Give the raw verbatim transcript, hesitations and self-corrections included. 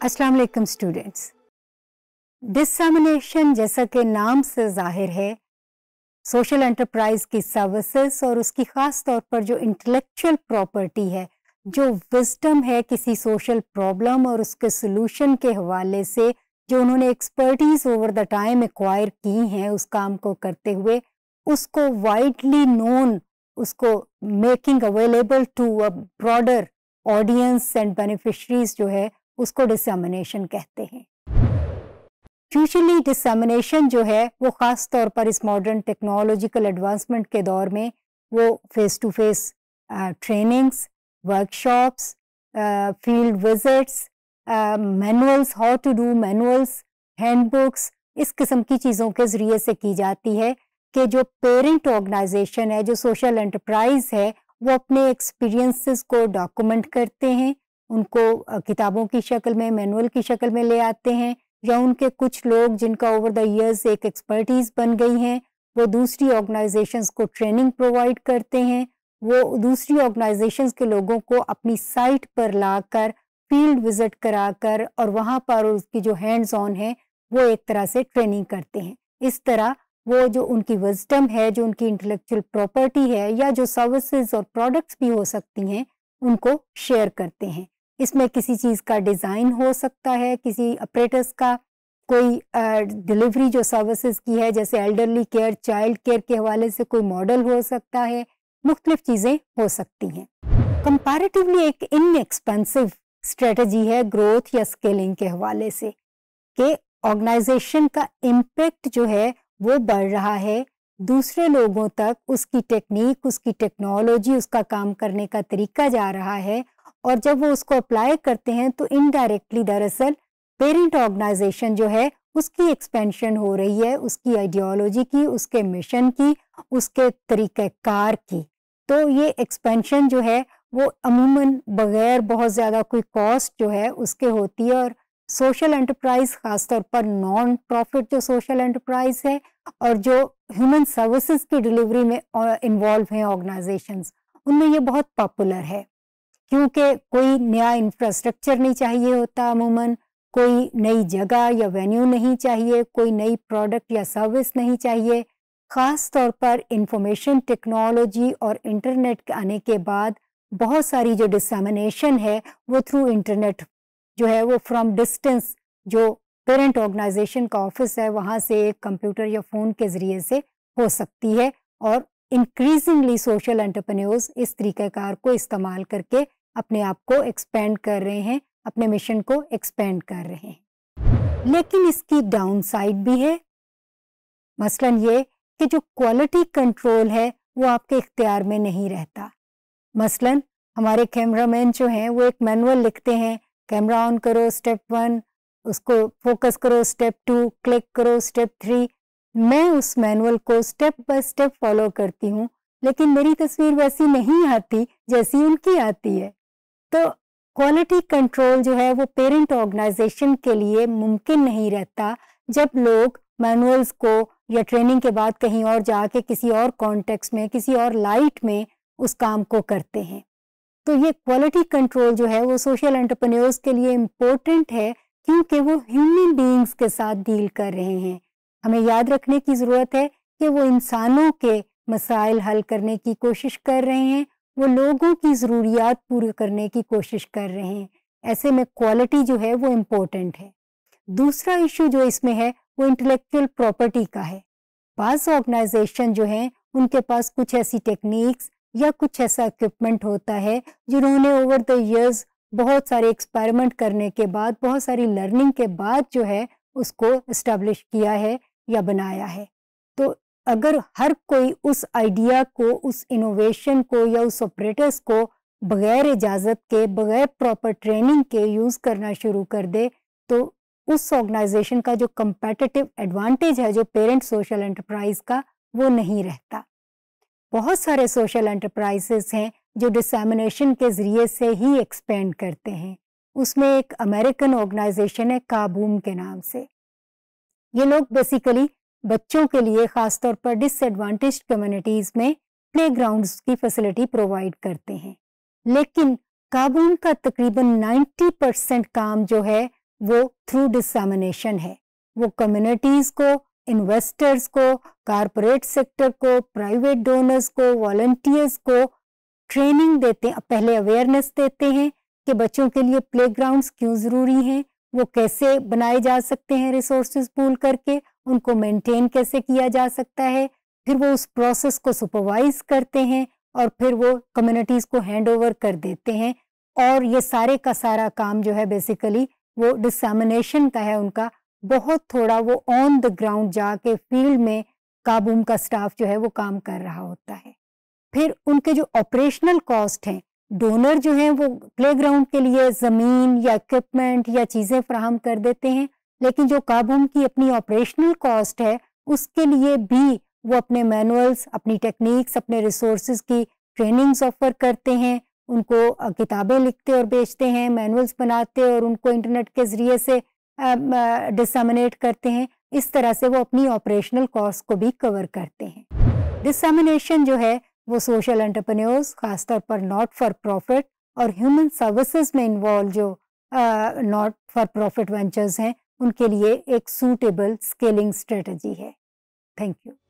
अस्सलाम वालेकुम स्टूडेंट्स। डिसएमिनेशन जैसा कि नाम से जाहिर है सोशल एंटरप्राइज की सर्विसेज और उसकी ख़ास तौर पर जो इंटेलेक्चुअल प्रॉपर्टी है, जो विजडम है किसी सोशल प्रॉब्लम और उसके सोल्यूशन के हवाले से जो उन्होंने expertise over the time acquire की हैं उस काम को करते हुए, उसको वाइडली नोन, उसको making available to a broader audience and beneficiaries जो है उसको डिसएमिनेशन कहते हैं। यूजुअली डिसएमिनेशन जो है वो ख़ास तौर पर इस मॉडर्न टेक्नोलॉजिकल एडवांसमेंट के दौर में वो face to face trainings, workshops, field visits, manuals, how to do manuals, handbooks, इस किस्म की चीज़ों के ज़रिए से की जाती है कि जो पेरेंट ऑर्गेनाइजेशन है, जो सोशल एंटरप्राइज है, वो अपने एक्सपीरियंसेस को डॉक्यूमेंट करते हैं, उनको किताबों की शक्ल में, मैनुअल की शक्ल में ले आते हैं, या उनके कुछ लोग जिनका ओवर द इयर्स एक एक्सपर्टीज बन गई हैं, वो दूसरी ऑर्गेनाइजेशंस को ट्रेनिंग प्रोवाइड करते हैं, वो दूसरी ऑर्गेनाइजेशंस के लोगों को अपनी साइट पर लाकर फील्ड विजिट कराकर और वहाँ पर उसकी जो हैंड्स ऑन है वो एक तरह से ट्रेनिंग करते हैं। इस तरह वो जो उनकी विजडम है, जो उनकी इंटेलेक्चुअल प्रॉपर्टी है, या जो सर्विसेज और प्रोडक्ट्स भी हो सकती हैं, उनको शेयर करते हैं। इसमें किसी चीज़ का डिज़ाइन हो सकता है, किसी ऑपरेटर्स का कोई डिलीवरी जो सर्विसेज की है, जैसे एल्डरली केयर, चाइल्ड केयर के हवाले से कोई मॉडल हो सकता है, मुख्तलिफ चीज़ें हो सकती हैं। कंपैरेटिवली एक इनएक्सपेंसिव स्ट्रेटजी है ग्रोथ या स्केलिंग के हवाले से कि ऑर्गेनाइजेशन का इम्पैक्ट जो है वो बढ़ रहा है, दूसरे लोगों तक उसकी टेक्निक, उसकी टेक्नोलॉजी, उसका काम करने का तरीका जा रहा है, और जब वो उसको अप्लाई करते हैं तो इनडायरेक्टली दरअसल पेरेंट ऑर्गेनाइजेशन जो है उसकी एक्सपेंशन हो रही है, उसकी आइडियोलॉजी की, उसके मिशन की, उसके तरीक़ेकार की। तो ये एक्सपेंशन जो है वो अमूमन बगैर बहुत ज़्यादा कोई कॉस्ट जो है उसके होती है, और सोशल एंटरप्राइज ख़ासतौर पर नॉन प्रॉफिट जो सोशल एंटरप्राइज है और जो ह्यूमन सर्विसेज की डिलीवरी में इन्वॉल्व हैं ऑर्गेनाइजेशंस, उनमें ये बहुत पॉपुलर है, क्योंकि कोई नया इंफ्रास्ट्रक्चर नहीं चाहिए होता, अमूमन कोई नई जगह या वेन्यू नहीं चाहिए, कोई नई प्रोडक्ट या सर्विस नहीं चाहिए। ख़ास तौर पर इंफॉर्मेशन टेक्नोलॉजी और इंटरनेट के आने के बाद बहुत सारी जो डिसएमिनेशन है वो थ्रू इंटरनेट जो है वो फ्रॉम डिस्टेंस, जो पेरेंट ऑर्गेनाइजेशन का ऑफिस है वहाँ से एक कंप्यूटर या फ़ोन के ज़रिए से हो सकती है, और इंक्रीजिंगली सोशल एंटरप्रेन्योर्स इस तरीक़ेकार को इस्तेमाल करके अपने आप को एक्सपेंड कर रहे हैं, अपने मिशन को एक्सपेंड कर रहे हैं। लेकिन इसकी डाउन साइड भी है, मसलन ये कि जो क्वालिटी कंट्रोल है वो आपके इख्तियार में नहीं रहता। मसलन हमारे कैमरामैन जो हैं वो एक मैनुअल लिखते हैं, कैमरा ऑन करो स्टेप वन, उसको फोकस करो स्टेप टू, क्लिक करो स्टेप थ्री। मैं उस मैनुअल को स्टेप बाय स्टेप फॉलो करती हूँ, लेकिन मेरी तस्वीर वैसी नहीं आती जैसी उनकी आती है। तो क्वालिटी कंट्रोल जो है वो पेरेंट ऑर्गेनाइजेशन के लिए मुमकिन नहीं रहता जब लोग मैनुअल्स को या ट्रेनिंग के बाद कहीं और जाके किसी और कॉन्टेक्स्ट में, किसी और लाइट में उस काम को करते हैं। तो ये क्वालिटी कंट्रोल जो है वो सोशल एंटरप्रेन्योर्स के लिए इम्पोर्टेंट है, क्योंकि वो ह्यूमन बीइंग्स के साथ डील कर रहे हैं। हमें याद रखने की ज़रूरत है कि वो इंसानों के मसाइल हल करने की कोशिश कर रहे हैं, वो लोगों की ज़रूरियात पूरी करने की कोशिश कर रहे हैं। ऐसे में क्वालिटी जो है वो इम्पोर्टेंट है। दूसरा इशू जो इसमें है वो इंटेलेक्चुअल प्रॉपर्टी का है। बाज़ ऑर्गेनाइजेशन जो हैं उनके पास कुछ ऐसी टेक्निक्स या कुछ ऐसा इक्विपमेंट होता है जिन्होंने ओवर द इयर्स बहुत सारे एक्सपेरिमेंट करने के बाद, बहुत सारी लर्निंग के बाद जो है उसको इस्टेब्लिश किया है या बनाया है। तो अगर हर कोई उस आइडिया को, उस इनोवेशन को या उस ऑपरेटर्स को बगैर इजाज़त के, बगैर प्रॉपर ट्रेनिंग के यूज़ करना शुरू कर दे, तो उस ऑर्गेनाइजेशन का जो कंपेटिटिव एडवांटेज है जो पेरेंट सोशल एंटरप्राइज का, वो नहीं रहता। बहुत सारे सोशल एंटरप्राइजेस हैं जो डिसएमिनेशन के ज़रिए से ही एक्सपेंड करते हैं। उसमें एक अमेरिकन ऑर्गेनाइजेशन है काबूम के नाम से। ये लोग बेसिकली बच्चों के लिए ख़ास तौर पर डिसएडवांटेज्ड कम्युनिटीज़ में प्लेग्राउंड्स की फैसिलिटी प्रोवाइड करते हैं। लेकिन काबूम का तकरीबन नब्बे परसेंट काम जो है وہ تھرو ڈسامینیشن ہے. وہ کمیونٹیز کو، انویسٹرز کو، کارپوریٹ سیکٹر کو، پرائیویٹ ڈونرز کو، والنٹیئرز کو ٹریننگ دیتے ہیں، پہلے اویئرنیس دیتے ہیں کہ بچوں کے لیے پلے گراؤنڈز کیوں ضروری ہیں، وہ کیسے بنائے جا سکتے ہیں ریسورسز پول کر کے، ان کو مینٹین کیسے کیا جا سکتا ہے، پھر وہ اس پروسیس کو سپروائز کرتے ہیں اور پھر وہ کمیونٹیز کو ہینڈ اوور کر دیتے ہیں. اور یہ سارے کا سارا کام جو ہے بیسیکلی وہ ڈسامینیشن کا ہے. ان کا بہت تھوڑا وہ آن دا گراؤنڈ جا کے فیلڈ میں کابوم کا سٹاف جو ہے وہ کام کر رہا ہوتا ہے. پھر ان کے جو آپریشنل کاسٹ ہیں، ڈونر جو ہیں وہ پلے گراؤنڈ کے لیے زمین یا اکوپمنٹ یا چیزیں فراہم کر دیتے ہیں، لیکن جو کابوم کی اپنی آپریشنل کاسٹ ہے اس کے لیے بھی وہ اپنے مینولز، اپنی ٹیکنیکس، اپنے ریسورسز کی ٹریننگز آفر کرتے ہیں، ان کو کتابیں لکھتے اور بیچتے ہیں، مینولز بناتے اور ان کو انٹرنیٹ کے ذریعے سے ڈسامینیٹ کرتے ہیں. اس طرح سے وہ اپنی آپریشنل کاسٹ کو بھی کور کرتے ہیں. ڈسامینیشن جو ہے وہ سوشل انٹرپرینیورز، خاص طور پر ناٹ فار پروفٹ اور ہیومن سروسز میں انوالو جو ناٹ فار پروفٹ وینچرز ہیں، ان کے لیے ایک سوٹیبل اسکیلنگ اسٹریٹجی ہے. Thank you.